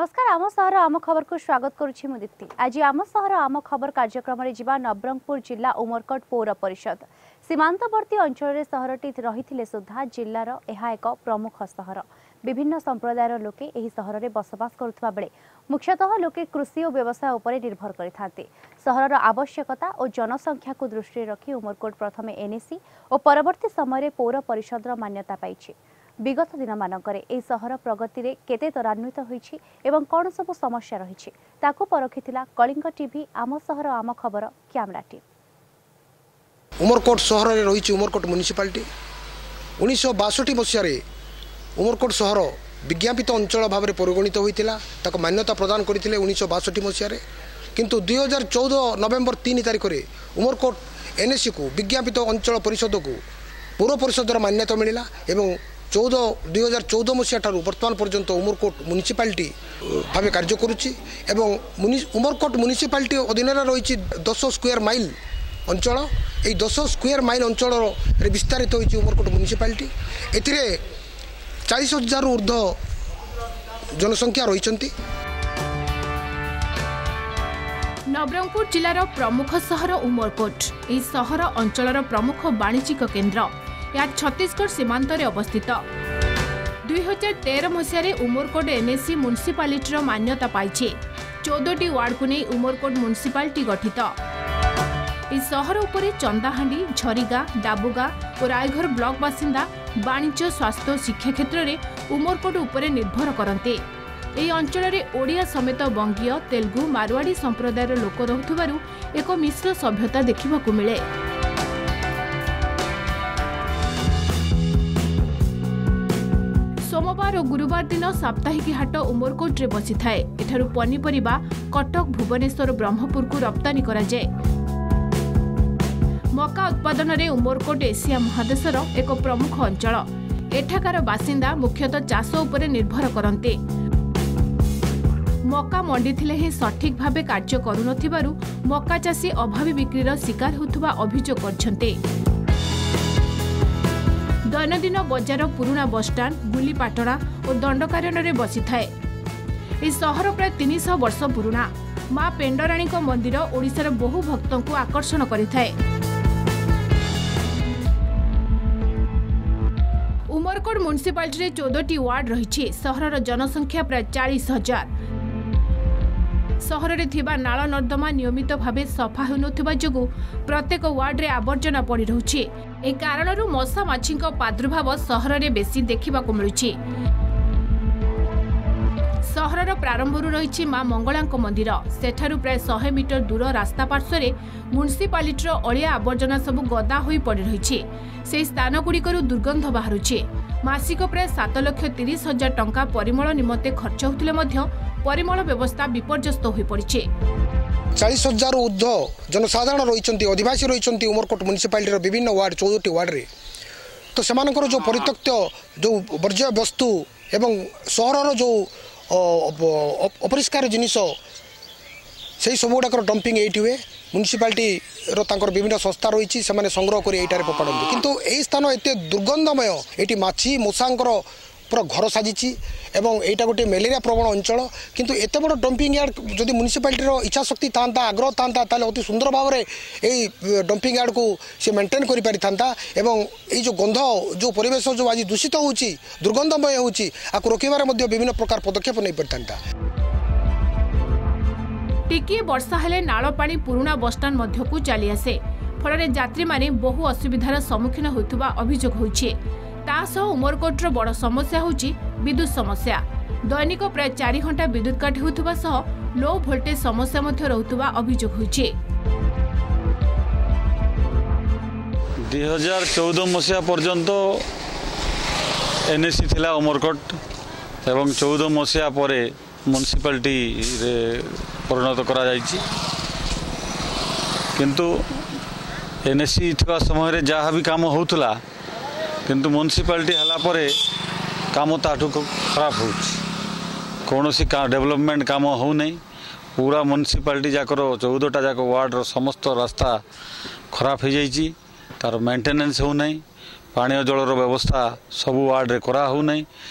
नमस्कार आम सहर आम खबर को स्वागत करुछि मु दीप्ति। आज आम सहर आम खबर कार्यक्रम रे जिबा नवरंगपुर जिला उमरकोट पौर परिषद सीमांतवर्ती अंचल सहरटी रही सुधा जिलार यह एक प्रमुख सहर। विभिन्न संप्रदायर लोके एही सहर रे बसवास करुवा बेले मुख्यतः लोके कृषि और व्यवसाय उपर निर्भर करते। सहरर आवश्यकता और जनसंख्या को दृष्टि रखी उमरकोट प्रथम एनएसी और परवर्ती समय पौर परिषद मान्यता पाई। विगत दिन मानकरे ए सहर प्रगति रे केते त्वरान्वित होईछि एवं कौन सब समस्या रही ताकू परखिथिला कलिंग टीवी आम सहर आम खबर कैमरा टीम। उमरकोट सहर रे रही उमरकोट म्युनिसिपालिटी 1962 मसीह उमरकोट सहर विज्ञापित अंचल भाव में परिगणित होता ताको मान्यता प्रदान करते 1962 मसीह किंतु 2014 नवेम्बर 3 तारिख में उमरकोट एनएसी को विज्ञापित अंचल परिषद को पौर परिषदर मान्यता मिला एवं 2014 मसीहा ठारू वर्तमान पर्यंत उमरकोट म्युनिसिपालिटी भाव कार्य करुच्ची एवं उमरकोट म्युनिसिपालिटी अधीन रही 10 स्क्वायर माइल अंचल। यही 10 स्क्वायर माइल अंचल विस्तारित होती उमरकोट म्युनिसिपालिटी। एथिरे 40,000 ऊर्ध्व जनसंख्या रही। नवरंगपुर जिलार प्रमुख सहर उमरकोट यह सहर अंचलर प्रमुख वाणिज्यिक केन्द्र। या छत्तीसगढ़ सीमांत रे अवस्थित 2013 मसीह उमरकोट एनएसी म्युनिसिपालिटी मान्यता पाई। 14टी वार्ड को नहीं उमरकोट म्युनिसिपालिटी गठित। इस सहर उपरे चंदाहांडी, झरीगा, डाबुगा और रायघर ब्लॉक बासिंदा वाणिज्य, स्वास्थ्य और शिक्षा क्षेत्र में उमरकोट उपरे निर्भर करते। এই অঞ্চଳରେ ओडिया समेत बंगीय, तेलुगु, मारवाड़ी संप्रदायर लोक रहुथिबारु एक मिश्र सभ्यता देखिबाकु मिले। सोमवार और गुरुवार दिन साप्ताहिक हाट उमरकोट रे बसी थाए। एठारु पनीपरिबा कटक, भुवनेश्वर, ब्रह्मपुर को रप्तानी करा जाए। मका उत्पादन रे उमरकोट एशिया महादेशर एक प्रमुख अंचल। एठाकार बासिंदा मुख्यतः चाष उपरे निर्भर करते। मका मंडी थिले हे सठिक भावे कार्य करू नथिबारु मका चाषी अभावी बिक्रीर शिकार होथुबा अभियोग करछन्ते। दैनंदिन बजार पुराना बसस्टाण्ड, गुलीपाटଣା और दंडकारण्य बसी थाए। इस सहर प्राय 300 वर्ष पुराना। माँ पेंडराणी मंदिर ओडिशार बहु भक्तों को आकर्षण करिथाए। उमरकोट म्युनिसिपालिटी 14टी वार्ड रही। सहरर जनसंख्या प्राय 40,000। सहर में थिबा नाल नर्दमा नियमित भावे सफा होनुथिबा जोगु प्रत्येक वार्ड रे आवर्जना पड़ी रहुछि। ए कारणरू मशा माछी प्रादुर्भाव सहर में बेसी देखिबाकु मिलुछि। सहरर प्रारंभरू रही माँ मंगला मंदिर। सेठारु प्राय 100 मीटर दूर रास्ता पार्श्व म्युनिसिपालिटीर अलिया आवर्जना सबु गदा होई पड़ी रही। से स्थानगुड़िकरू दुर्गंध बाहरुछि। मासिक प्राय 7,30,000 टंका परिमल निमंते खर्च होतिले मध्य परिमल व्यवस्था विपर्यस्त हो पड़ी। 40,000 ऊर्ध्व जनसाधारण रही अधिवासी रही उमरकोट म्युनिसिपालिटी विभिन्न वार्ड 14टी वार्ड रे। तो सेमानकर जो परित्यक्त जो वर्ज्य वस्तु एवं सहरर जो अपरिष्कार जिनिस से सब गुड़ाक डंपिंग ये हुए। म्युनिसिपालिटी विभिन्न संस्था रही संग्रह कर ये पकाड़ती किंतु यही स्थान एत दुर्गंधमय। ये माछी मशांकर पूरा घर साजिची एवं यहाँ गोटे मेलेरिया प्रवण अंचल किंतु एत बड़ डंपिंग यार्ड जदि म्युनिसिपालिटी इच्छा शक्ति था आग्रह था अति सुंदर भाव में यही डंपिंग यार्ड को सी मेंटेन कर पारि था एवं ये जो गंध जो परिवेश जो आज दूषित होची दुर्गंधमय होची आकु रोकिबार मध्ये विभिन्न प्रकार पदक्षेप नहीं पारिथांता। टिकी वर्षा हेले नाଳ पानी पुराना बसस्टाण्ड मध्यकू चली आसे फल यात्री माने बहु असुविधार सम्मुखीन होइतबा अभियोग होइछे। तासह उमरकोटर बड़ समस्या होची विद्युत समस्या। दैनिक प्राय 4 घंटा विद्युत काट होइतबा सह लो वोल्टेज समस्या मध्य रहुतबा अभियोग होइछे। 2014 मसीहा पर्यंत एनएसी थिला उमरकोट एवं 14 मसीहा परे म्युनिसिपालिटी रे परिणत करा जायछि किंतु एनएसी थिबा समय जहाँ भी काम होउतला किंतु म्युनिसिपालिटी हला परे काम ताठू खराब हो कौन सी डेवलपमेंट काम हो नहीं। पूरा म्युनिसिपालिटी जाकर 14टा जाक वार्ड समस्त रास्ता खराब हो जाइए। तार मेंटेनेंस हो नहीं। पानी जलर व्यवस्था सबू वार्ड रे करा हो नहीं।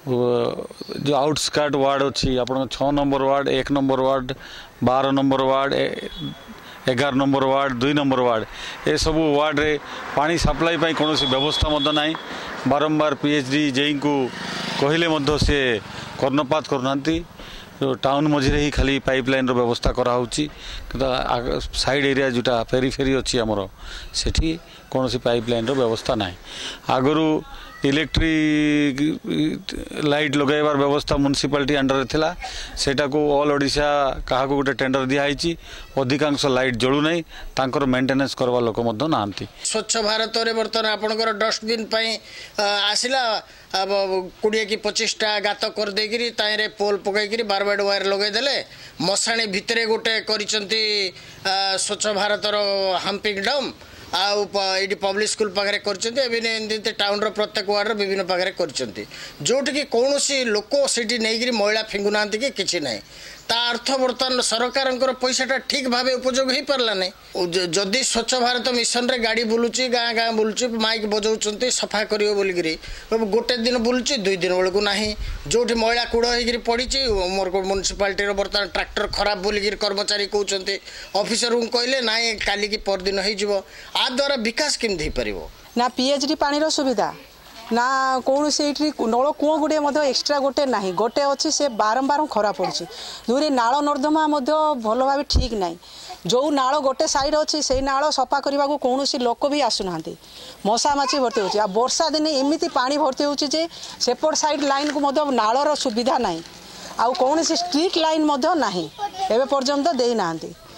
जो आउटस्कर्ट वार्ड अच्छी आप 6 number ward 1 number ward 12 number ward 11 number ward 2 number ward ए सब वार्ड रे पानी सप्लाई कौन व्यवस्था ना बारंबार पीएचडी जेई को कहले से कर्णपात करना टाउन मझे ही खाली पाइपलाइन व्यवस्था कराऊँगी साइड एरिया जोटा फेरी फेरी अच्छी आमर सेठी कौन पाइपलाइन व्यवस्था ना आगरू इलेक्ट्रिक लाइट लगेबार व्यवस्था म्युनिसिपालिटी अंडर थिला सेटा को ऑल ओडिशा कहा गोटे टेंडर दिखाई अधिकांश लाइट जलू नहीं तांकर मेंटेनेंस करवा लोक मध्य नांती स्वच्छ भारत रे बर्तमान आपनकर डस्टबिन पई आसिला अब 20 की 25टा गात कर देगिरी ताइरे पोल पकईकरी बारबाड वायर लगे देले मशाणी भितरे गोटे करिसंती स्वच्छ भारत रो हम्पिंग डम आउ पब्लिक स्कूल पाखे कर टाउन प्रत्येक वार्ड विभिन्न पाखे कर कौन लोक से नहीं मैला फिंगुना कि किसी ना ता अर्थ बर्तमान सरकार पैसाटा ठीक भाव उपयोग हो पारा ना जदि स्वच्छ भारत मिशन रे गाड़ी बुलूची गाँ गाँ बुलूची माइक बजाउंट सफा कर गोटे दिन बुलूची 2 दिन बेलू ना जो मैला कूड़ हो पड़ी उमरकोट म्युनिसिपालिटी बर्तमान ट्रैक्टर खराब बोलिक कर्मचारी कहते ऑफिसर को कहले ना काली की परदिन आ द्वारा विकास केमती हो पार ना पीएचडी पानी सुविधा ना कौन से नल कूँ गुटे एक्सट्रा गोटे ना गोटे अच्छी से बारंबार खराब पड़ी दूरी नाल नर्दमा भल भाव ठीक ना जो नाल गोटे साइड अच्छी से नाल सफा करने को कौन लोक भी आसुना मशा माछी भर्ती हो वर्षा दिन एमती पा भर्ती होपट साइड लाइन को नालर सुविधा ना आउ कौन स्ट्रीट लाइन ना एवं पर्यंत देना।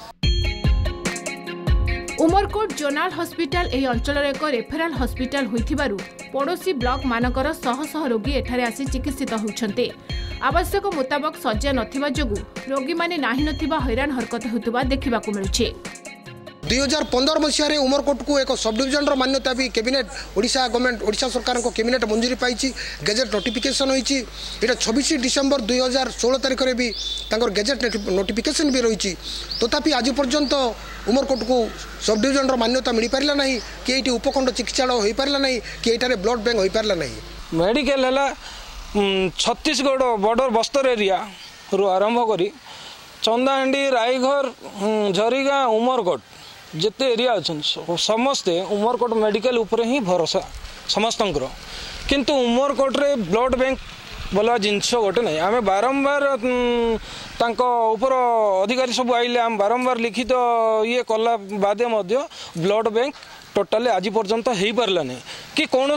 उमरकोट जोनाल हॉस्पिटल एही अंचल एक रेफेराल हॉस्पिटल होइथिबारु पड़ोशी ब्लॉक मानकर शह शह रोगी एठारे आसी चिकित्सित होउछन्ते। आवश्यक मुताबक सज्जा नथिबा जोगु रोगी माने नाही नथिबा हैरान हरकत होतबा देखिबाकू मिलुछे। 2015 मसीह उमरकोट को एक सब डिविजन मान्यता भी कैबिनेट ओडिशा गवर्नमेंट ओडिशा सरकार को कैबिनेट मंजूरी पाई गेजेट नोटिफिकेशन होती यहाँ 26 डिसेम्बर 2016 तारिख में भी गेजेट नोटिफिकेशन भी रही तथापि आज पर्यंत उमरकोट को सब डिविजन मान्यता मिल पारा ना कि ये उपखंड चिकित्सालय हो पारा ना कि ये ब्लड बैंक हो पारा ना मेडिकल है छत्तीसगढ़ बॉर्डर बस्तर एरिया रु आरंभ कर चंदाहांडी रायघर झरीगाँ उमरकोट जिते एरिया अच्छा समस्ते उमरकोट मेडिकल उपरे ही भरोसा समस्त किंतु उमरकोट रे ब्लड बैंक बोला जिनस गोटे ना आम बारंबार उपर अधिकारी सब आइले आम बारंबार लिखित ये कला बादे ब्लड बैंक टोटाल आज पर्यंत हो पारा नहीं कि कौन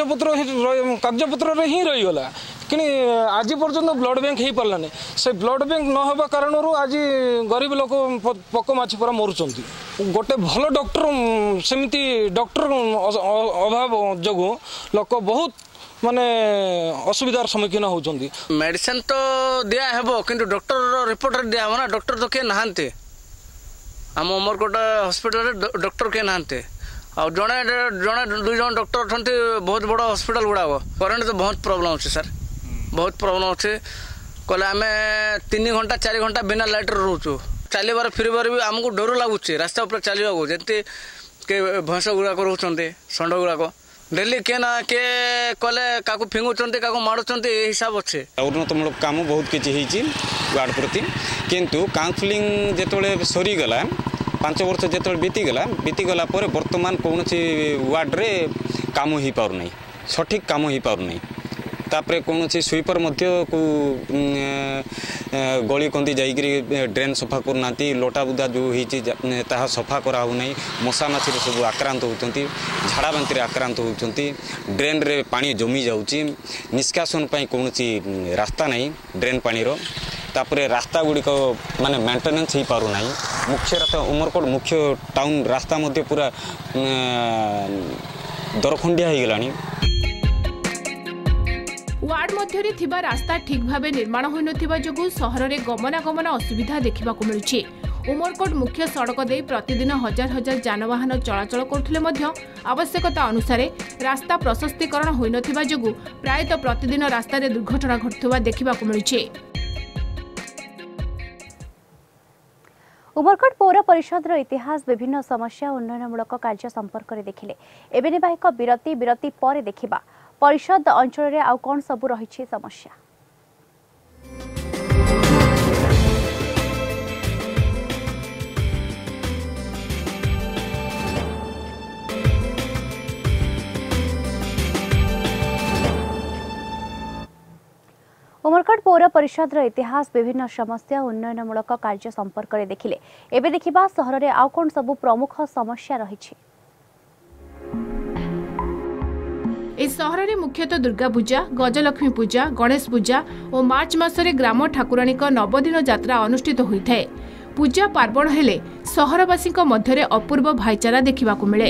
कागजपत्र ही रहीगला कि आज पर्यंत ब्लड बैंक हो पारा नहीं से ब्लड बैंक न होगा कारण आज गरीब लोक पक माछी पूरा मरुंच गोटे भल डॉक्टर सेमती डॉक्टर अभाव जो लोक बहुत माने असुविधार सम्मुखीन होती मेडिसिन तो दिया हेबो किंतु डॉक्टर रिपोर्ट दिया ना डॉक्टर तो किए नहांते आम उमरकोट हॉस्पिटल डॉक्टर किए नहांते और जड़े जड़े 2 जन डॉक्टर अच्छा बहुत बड़ा हॉस्पिटल गुड़ाक करेन्ट तो बहुत प्रॉब्लम अच्छे सर बहुत प्रॉब्लम अच्छे कहले आम 3 घंटा 4 घंटा बिना लाइट रोचु चलबार फिरबार भी आमको डर लगुच रास्ता उपर चलवाक जमी के भैंस गुड़ाक रोचे षंड गुड़ाक डेली किए ना किए कले क्या फिंगुंट क्या मारुंट हिसाब अच्छे उन्नतमूलक काम बहुत किसी वार्ड प्रति किंतु काउंसिलिंग जो सरीगला 5 वर्ष जो बीतीगला बर्तमान कौन वार्ड रे काम हो पारना सठिक काम हो पारना तापर कौन स्वीपर को गली कंदी जाइए ड्रेन सफा करना लटा बुदा जो होता सफा कराऊना मशा माछी सब आक्रांत होती झाड़ा बांति आक्रांत होती ड्रेन रे पानी जमी जाऊँगी निष्कासन कौन रास्ता नहीं ड्रेन पानीर तापर रास्ता गुड़िक माने मेंटेनेंस हो पारना मुख्य रास्ता उमरकोट मुख्य टाउन रास्ता मध्य पूरा दरखंडिया हो गलानी वार्ड मध्य थिबा रास्ता ठीक भावे निर्माण होई नथिबा जोगु सहर रे गमनागमन असुविधा देखिबाकू मिलुछि। उमरकोट मुख्य सड़क दे प्रतिदिन हजार हजार जानवाहन चलाचल करुथिले मध्य आवश्यकता अनुसार रास्ता प्रशस्तीकरण होई नथिबा जोगु प्रायतः प्रतिदिन रास्ता रे दुर्घटना घटुवा देखिबाकू मिलुछि। उमरकोट पौर परिषद इतिहास विभिन्न समस्या उन्नयनमूलक कार्य संपर्क में देखिले एबे नेबा एक विरति पर देखिबा परिषद अंचल रे आउ कोन सब रही समस्या। उमरकोट पौर परिषद इतिहास विभिन्न समस्या उन्नयनमूलक कार्य संपर्क में देखिले। एबे देखिबा सहर रे आउ कोन सब प्रमुख समस्या रही। इस सहर में मुख्यतः दुर्गा पूजा, गजलक्ष्मी पूजा, गणेश पूजा और मार्च मासरे ग्राम ठाकुराणी नवदिन यात्रा अनुष्ठित होता है। पूजा पार्वण हेले सहरवासी मध्य अपूर्व भाईचारा देखा मिले।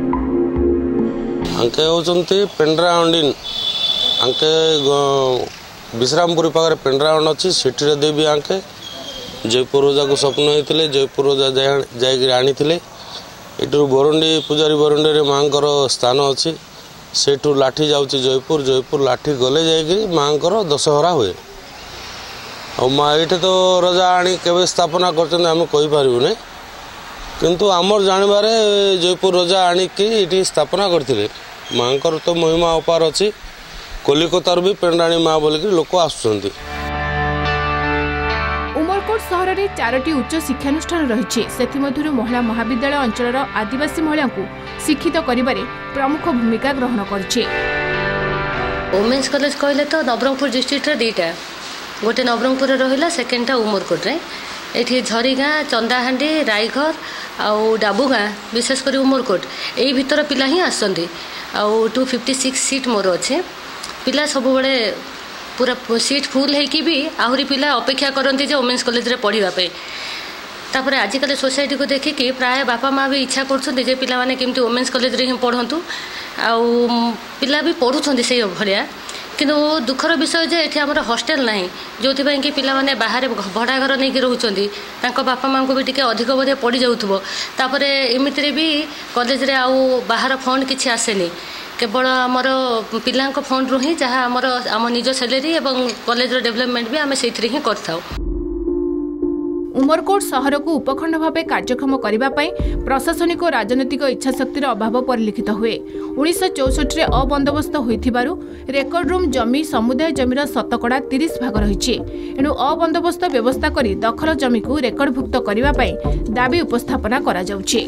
अंके होचंती पेंड्राउंडिन अंके विश्रामपुरी पाखे पेंड्राउंड अच्छी सिटी देवी आंके जयपुर रोजा को स्वप्न होते जयपुर रोजा जाकर आनी यू बरंडी पूजारी बरंडी माँ स्थान अच्छी सेठू लाठी जाऊँगी जयपुर जयपुर लाठी गले जाकि माँ दशहरा हुए ये तो रजा आनी केवे स्थापना करम कहीपरूने किंतु आमर जानवर जयपुर रजा आणिकी स्थापना करते माँ तो महिमा अपार अच्छी कलिकतार भी पेंडाणी माँ बोलिक लोक आसुंच। उमरकोट सहर में 4टी उच्च शिक्षानुष्ठान रही से महिला महाविद्यालय अंचल आदिवासी महिला को शिक्षित करिबारे प्रमुख भूमिका ग्रहण करछि। वुमेन्स कॉलेज कहले तो नवरंगपुर डिस्ट्रिक्ट रे दीटा गोटे नवरंगपुर रहिला सेकेंडटा उमरकोट रे एठी झरीगाँ चंदाहांडी रायघर आउ डाबुगाँ विशेष कर उमरकोट यही भितर पिला ही आसंती आउ 256 सीट मोर अच्छे पिला सब बड़े पूरा सीट फुल है भी आहरी पिला अपेक्षा करती जे वुमेन्स कॉलेज रे पढ़ापी तापर आजिकल सोसाइटी को देखिकी प्राय बापा माँ भी इच्छा कर पिला माने केमती वुमेन्स कॉलेज रे ही पढ़ंतु आउ पिला भी पढ़ुछंती से भलिया किंतु दुखर विषय जे एठी हमर हॉस्टल नाही जोथि पई कि पिला माने बाहर भड़ा घर नहीं कि रहउछंती तांको बापा माँ को भी टिके अधिक बोधे पड़ी जाउथबो तापर एमितिरे भी कॉलेज रे आउ बाहर फंड किछि आसेनी केवल आमर पिलांक फंड रु ही जहाँ आमर आम निज सैलरी एवं कॉलेज डेवलपमेंट भी आम से ही करथाउ। उमरकोट सहर को उपखंड भाव कार्यक्रम करने प्रशासनिक और राजनैतिक इच्छाशक्तिर अभाव परिलक्षित हुए। 1964 अबंदोबस्त होइथिबारु रेकर्ड रूम जमी समुदाय जमीर शतकड़ा 30 भाग रही एणु अबंदोबस्त व्यवस्था करी दखल जमी को रेकर्डभुक्त करने दाबी उपस्थापना करा जाउछि।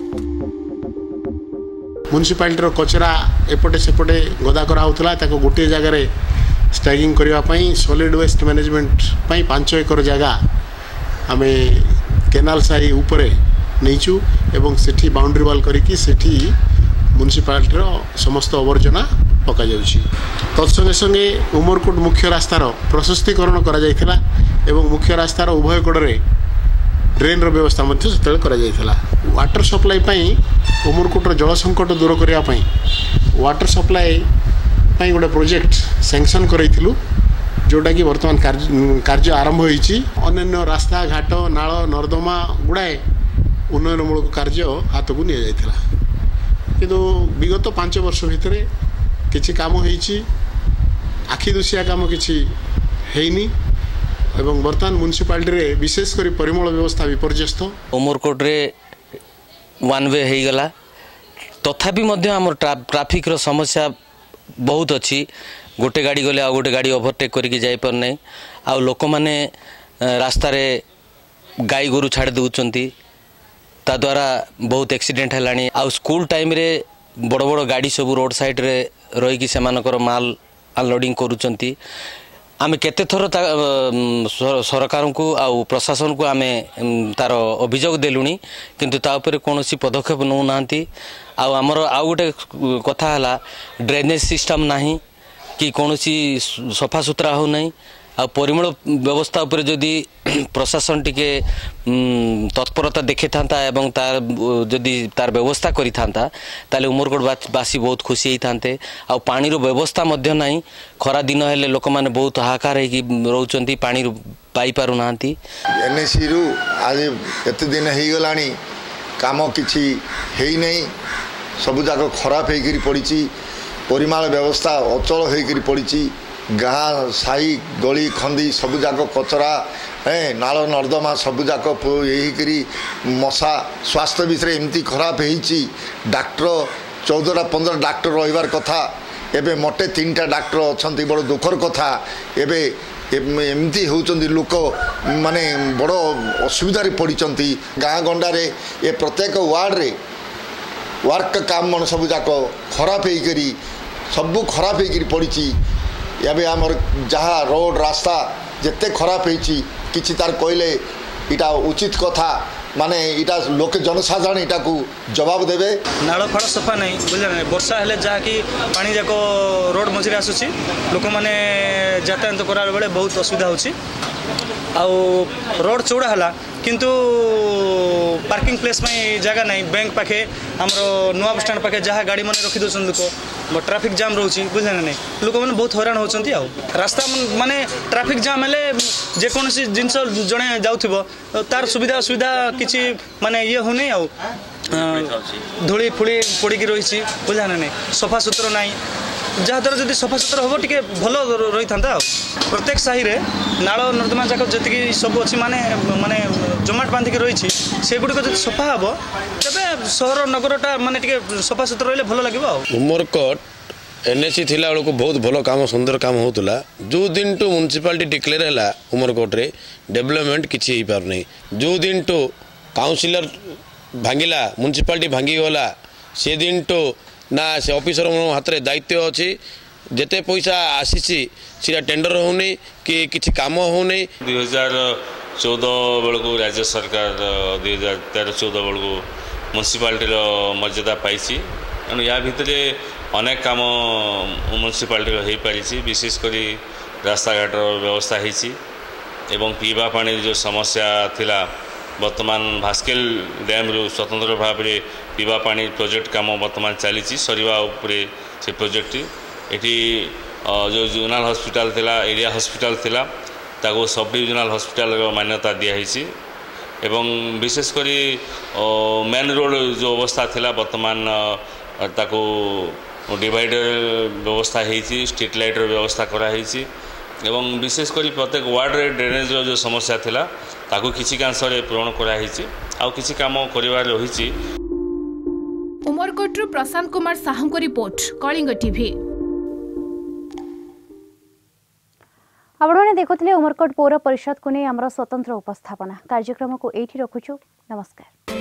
म्युनिसिपालिटी कचरा एपटे सेपटे गदा कराउथला ताको गोटे जगार स्टैगिंग करने सॉलिड वेस्ट मैनेजमेंट 5 एकर जगह आम केनाल साई उपरे नहींचु एवं सेठी बाउंड्री वाल करिकी सेठी म्युनिसिपालिटी समस्त अवर्जना पका जाउछि। तत्संगे संगे उमरकोट मुख्य रास्तार प्रशस्तीकरण करा जायथिला एवं मुख्य रास्तार उभय कड़े ड्रेन व्यवस्था वाटर सप्लाई उमरकोटर जल संकट दूर करने वाटर सप्लाई गोटे प्रोजेक्ट सैंक्शन करूँ जोटा कि वर्तमान कार्य आरंभ होती अन्य रास्ता घाट नाल नर्दमा गुड़ाए उन्नयनमूलक कार्य हाथ को नि किंतु विगत 5 वर्ष भितर किसी काम होती आखि दुसिया काम किसी हैनी एवं वर्तमान म्युनिसिपालिटी रे विशेषकर परिमल व्यवस्था विपर्यस्त। उमरकोट रे वन वे हो गला तथापि आम ट्राफिक रो समस्या बहुत अच्छी गोटे गाड़ी गले आ गोटे गाड़ी ओभरटेक करके जाई पर नै आ लोक माने रास्ता रे गाई गोरु छाड़ दउचंती ता द्वारा बहुत एक्सीडेंट हलानी आ स्कूल टाइम रे बड़ बड़ गाड़ी सब रोड साइड रे रही कि सेमानकर माल अनलोडिंग करूचंती आमे केते थर सरकार को आउ प्रशासन को आमे तार अभियोग देलुनी किंतु ता ऊपर कोनोसी पदक्षेप नौ नांती आउ हमर आउ गोटे कथा हला ड्रेनेज सिस्टम नाही कि कोनोसी सफा सुतरा हो नहीं आ परिमल व्यवस्था ऊपर जदि प्रशासन टिके तत्परता देखे था एवं तार जदि तार व्यवस्था करि थांता ताले उमरकोट बासी बहुत खुशी होते आ पानी रो व्यवस्था मध्य नहीं खरा दिन हेले लोक माने बहुत हाहाकार है रोचंती पानी पाई पारु नांती एनएससी रु आज एते दिन हे गलानी काम किछि हेई नहीं सब जाक खराब हेकरी पड़ी परिमाण व्यवस्था अचल हेकरी पड़ी गाँ साई गली खंदी सब जाक कचरा नाल नर्दमा सब जाक यही मशा स्वास्थ्य विषय एमती खराब होती डाक्टर 14-15 डाक्टर रहिबार कथा एबे मोटे 3टा डॉक्टर अछंती बड़ दुखर कथा एबे एमती होउचंदी लोक माने बड़ असुविधा रे पड़िचंती गाँ गंडारे ए प्रत्येक वार्ड रे वर्क काम मन सब जाक खराब होकरी सब खराब होकरी पड़ी एबे आमर जहाँ रोड रास्ता जिते खराब होती किसी तार कहले इटा उचित कथा माने इटा लोके जनसाधारण इटा को जवाब देवे नाल फाड़ सफा नहीं बुझे ना वर्षा हेले जहाँकि पानी जाक रोड मझे आसूसी लोक मैंने यातायात करा बेले बहुत असुविधा होची आउ रोड चौड़ा है किंतु पार्किंग प्लेस में जगह नहीं बैंक पाखे हमरो नुआ बस स्टैंड पाखे जहाँ गाड़ी मैंने रखी दौन लोक ट्रैफिक जाम रोचे बुझे ना नहीं लोक मैंने बहुत हैरान होती रास्ता माने ट्रैफिक जाम हेले जेकोसी जिनस जड़े जाऊब तार सुविधा असुविधा किसी माने ये होनी आउ धूली फुली पड़ी रही बुझा ना नहीं सफा सुतरा ना जहाँद्वारा जब सफा सुतरा हम टे भल रही था प्रत्येक साही रे नाल नर्दमा जाक जी सब अच्छी माने माने जमाट बांधिक रही से गुड़िक जो सफा हम तेज सहर नगरटा माने टे सफा सुतरा रही भल लगे। उमरकोट एनएसी थिला बेलू बहुत भल काम सुंदर काम होता जो दिन टू म्युनिसिपालिटी डिक्लेयर है उमरकोट रे डेवलपमेंट किसी हो पार नहीं जो दिन टू काउंसिलर भांगिला म्युनिसिपालिटी भांगीगला से दिन टू ना से ऑफिसर हाथ में दायित्व अच्छी जिते पैसा आसी टेंडर होनी कि किसी काम होनी 2014 बेलू राज्य सरकार 2013-14 बेलू म्युनिसिपालिटी मर्यादा पाई तेणु या भितर अनेक काम म्युनिसिपालिटी हो पारी विशेषकर रास्ता घाट व्यवस्था एवं पीवा पानी जो समस्या थिला वर्तमान भास्केल डैम रु स्वतंत्र भाव में पीवा पानी प्रोजेक्ट काम वर्तमान चली सरीवा उपरे से प्रोजेक्ट एटी जो जोनाल हॉस्पिटल थिला एरिया हॉस्पिटल थिला ताको सब डिविजनल हॉस्पिटल मान्यता दिखाई एवं विशेषकर मेन रोड जो अवस्था थिला वर्तमान ताको डिवाइडर व्यवस्था होती स्ट्रीट लाइटर व्यवस्था कराई एवं विशेषकर प्रत्येक वार्ड रे ड्रेनेज जो समस्या थिला ताको किसी कांश पूरण कराई आउ किसी काम करिवार रही। उमरकोट प्रशांत कुमार साहू को रिपोर्ट कलिंग टीवी। आपने देखुले उमरकोट पौर परिषद को नहीं आमर स्वतंत्र उपस्थापना कार्यक्रम को एठी रखुछु। नमस्कार।